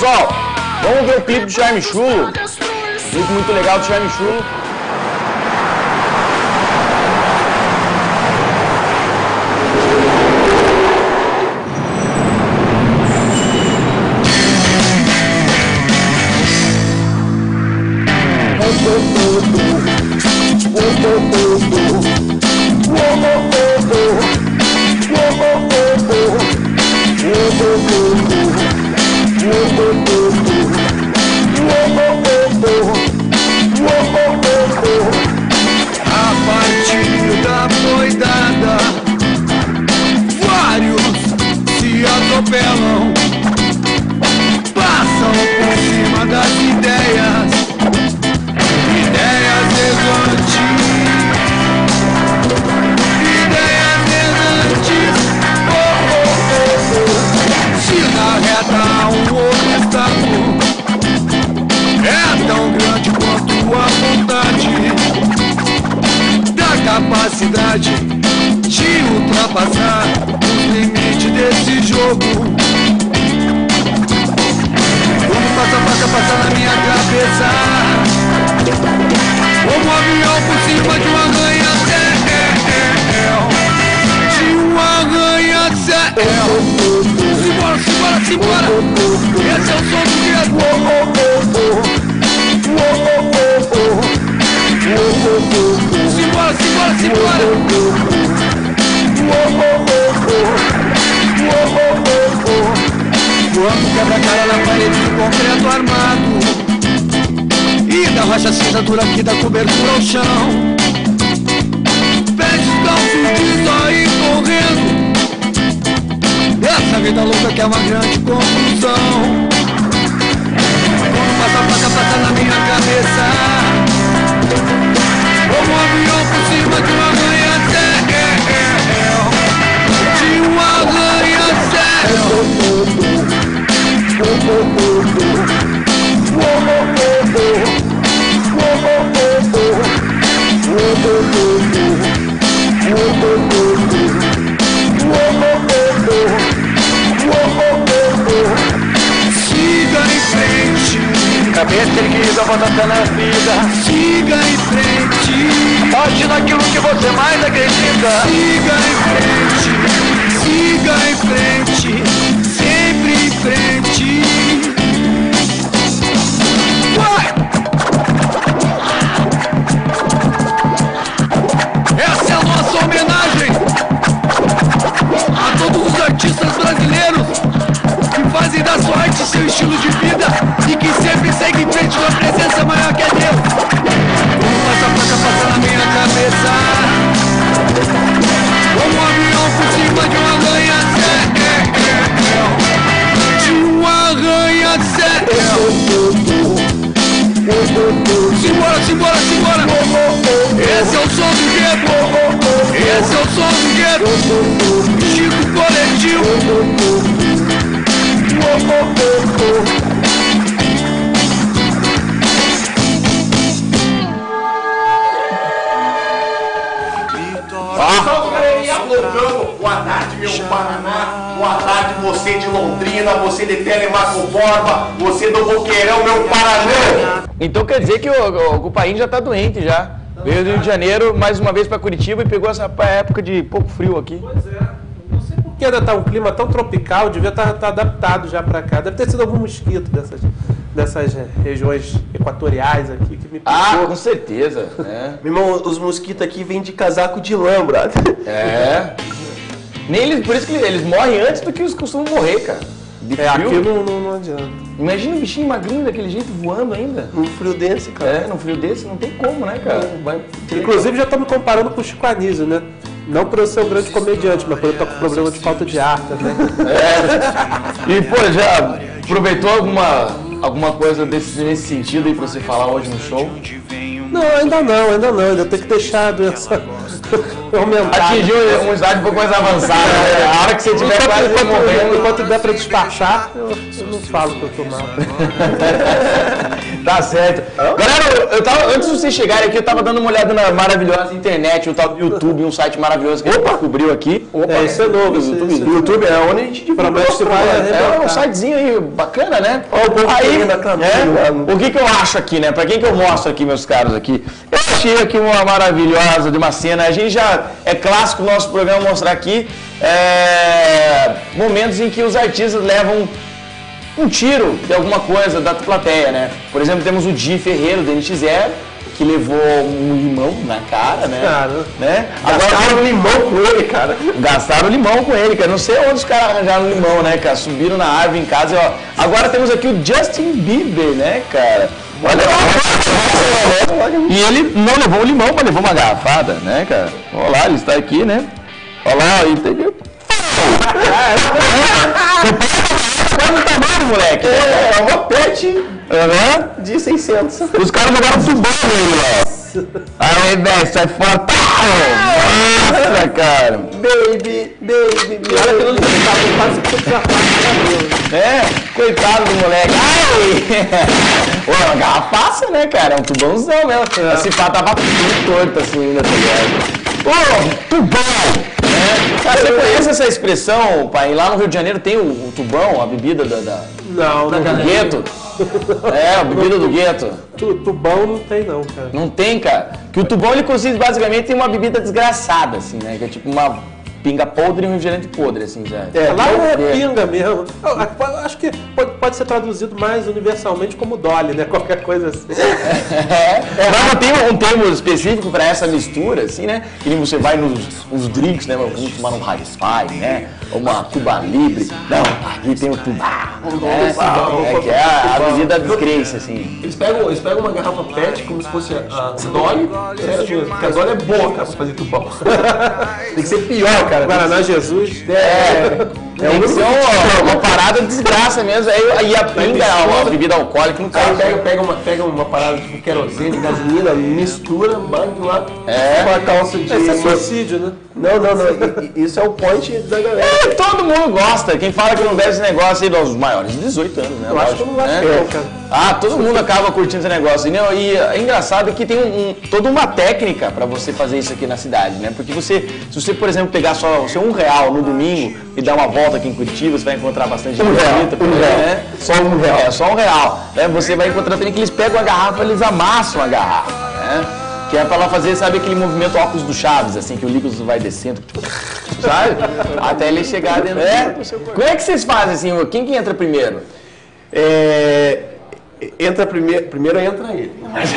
pessoal, vamos ver o clipe do Charme Chulo. Clipe muito legal do Charme Chulo. A partida foi dada, vários se atropelam, passam por cima das ideias errantes, Se na reta há um obstáculo, é tão grande quanto a vontade, da capacidade de ultrapassar os limites desse jogo. Como passo a passo passa na minha cabeça, como um avião por cima de um arranha-céu, de um arranha-céu. Simbora, simbora, simbora, esse é o som do gueto. Simbora, simbora, simbora. Quando quebra a cara na parede de concreto armado e da rocha cinza dura que dá cobertura ao chão, pés descalços de sair correndo. Essa vida louca que é uma grande confusão. Quando passa na minha cabeça, como um avião por cima de um arranha-céu, de um arranha-céu. Siga em frente, Cabeça ele quis a batata na vida. siga em frente, Ache naquilo que você mais acredita. siga em frente, sempre em frente. Vai! Essa é a nossa homenagem a todos os artistas brasileiros que fazem da sua arte seu estilo de vida e que sempre seguem em frente da presença maior que é Deus. Como passa na minha cabeça, como um avião por cima de um arranha-céu, de um arranha-céu. Simbora, simbora, simbora. Esse é o som do gueto. Esse é o som do gueto. Chico Coletivo. Boa tarde, meu Paraná. Boa tarde, você de Londrina, você de Telemacoforma, você do Boqueirão, meu Paraná. Então quer dizer que o Paim já tá doente já. Veio do Rio de Janeiro mais uma vez para Curitiba e pegou essa época de pouco frio aqui. Pois é, não sei por que ainda tá um clima tão tropical, devia estar adaptado já para cá. Deve ter sido algum mosquito dessas regiões equatoriais aqui que me pegou. Ah, com certeza. É. Meu irmão, os mosquitos aqui vêm de casaco de lã, brother. É. Nem eles, por isso que eles morrem antes do que eles costumam morrer, cara. De Aqui frio. não adianta. Imagina um bichinho magrinho daquele jeito voando ainda. Num frio desse, cara. É, num frio desse não tem como, né, cara? Vai... Inclusive já estão me comparando com o Chico Anísio, né? Não por eu ser um grande comediante, mas por eu estar com problema de falta de ar também. É. E, pô, já aproveitou alguma coisa nesse sentido aí pra você falar hoje no show? Não, ainda não. Ainda tem que deixar a doença aumentar. Atingiu um estágio um pouco mais avançado, né? A hora que você tiver quase morrendo. Enquanto der pra despachar, eu não falo que eu tô mal. Tá certo. Galera, eu tava, antes de vocês chegarem aqui, eu tava dando uma olhada na maravilhosa internet, o tal do YouTube, um site maravilhoso que a gente descobriu aqui. Isso é novo, YouTube. O YouTube é onde a gente divulga. É um sitezinho aí, bacana, né? Aí, o que eu acho aqui, né? Pra quem que eu mostro aqui, meus caros, aqui? Eu achei aqui uma maravilhosa de uma cena. A gente já, é clássico no nosso programa mostrar aqui momentos em que os artistas levam um tiro de alguma coisa da plateia, né? Por exemplo, temos o Di Ferreiro, do NX0, que levou um limão na cara, né? Né? Gastaram limão com ele, cara. Gastaram limão com ele, cara. Não sei onde os caras arranjaram limão, né, cara? Subiram na árvore em casa e, ó. Agora temos aqui o Justin Bieber, né, cara? Olha lá. E ele não levou o limão, mas levou uma garrafada, né, cara? Olha lá, ele está aqui, né? Olha lá, entendeu? Qual o tamanho, moleque? É uma pet de 600. Os caras jogaram tubão nele lá. Aí, velho, sai fora. Nossa, cara. Baby. Olha que não estava quase que coitado do moleque. Ai! Pô, uma garrafaça, né, cara? É um tubãozão mesmo. Esse pá tava tudo torto assim ainda, tá ligado? Ô, tubão! Cara, você conhece essa expressão, pai? Lá no Rio de Janeiro tem o tubão, a bebida do gueto? A bebida do gueto. Tubão não tem não, cara. Não tem, cara? Que o tubão, ele consiste basicamente em uma bebida desgraçada, assim, né? Que é tipo uma pinga podre e um refrigerante podre, assim, já. Lá é pinga mesmo. Eu acho que pode ser traduzido mais universalmente como Dolly, né? Qualquer coisa assim. Mas não tem um termo específico para essa mistura, assim, né? Que nem você vai nos drinks, né? Vamos tomar um Hi-Fi, né? Uma Cuba Libre. Não, aqui tem o tubá. Que é a bebida descrença, assim. Eles pegam uma garrafa PET como se fosse a Dolly. Sério, porque a Dolly é boa, cara, pra fazer tubão. Tem que ser pior, cara. Guaraná Jesus. Tem que ser uma parada de desgraça mesmo. E a pinga é uma bebida alcoólica, no caso. Pega uma parada tipo querosene, gasolina, mistura, bate lá com a calça de... Esse é suicídio, né? Não. Isso é o point da galera. Todo mundo gosta. Quem fala que não deve esse negócio aí dos maiores de 18 anos, né? Eu acho que não vai ter, cara. Todo mundo acaba curtindo esse negócio. E é engraçado que tem toda uma técnica para você fazer isso aqui na cidade, né? Porque se você, por exemplo, pegar só R$1 no domingo e dar uma volta aqui em Curitiba, você vai encontrar bastante gente bonita por aí, né? Só R$1. Só R$1. Você vai encontrar também que eles pegam a garrafa, eles amassam a garrafa, né? Que é pra ela fazer, sabe, aquele movimento óculos do Chaves, assim, que o líquido vai descendo, sabe? Até ele chegar dentro do seu corpo. Como é que vocês fazem, assim? Quem que entra primeiro? Entra primeiro entra ele.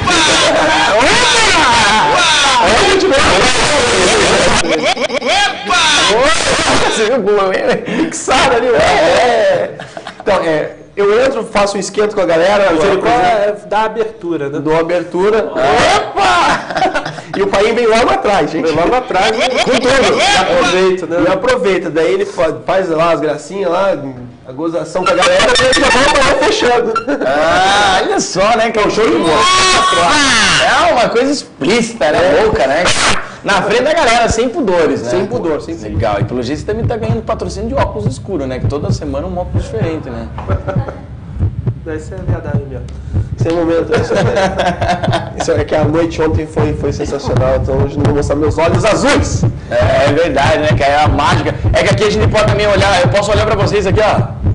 Você viu o mixado ali, Então, eu entro, faço um esquento com a galera. Da abertura, né? Dou abertura. Opa! E o pai vem logo atrás, gente. Vem logo atrás, com tudo. Aproveita, né? E aproveita. Daí ele faz lá as gracinhas lá, a gozação com a galera, e ele já vai fechando. Olha só, né? Que é o show de bola. É uma coisa explícita, né? Louca, né? Na frente da galera, sem pudores, né? Sem pudor, sem pudor. Legal. E pelo jeito você também tá ganhando patrocínio de óculos escuros, né? Que toda semana um óculos diferente, né? Isso é verdade mesmo. Sem momento. Isso é que a noite ontem foi sensacional, então hoje não vou mostrar meus olhos azuis. É verdade, né? Que é a mágica. É que aqui a gente pode também olhar, eu posso olhar pra vocês aqui, ó.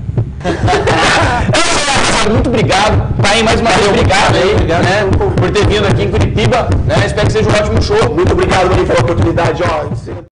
Muito obrigado, pai, mais uma vez, obrigado aí, né, por ter vindo aqui em Curitiba, né? Espero que seja um ótimo show. Muito obrigado pela oportunidade, ó.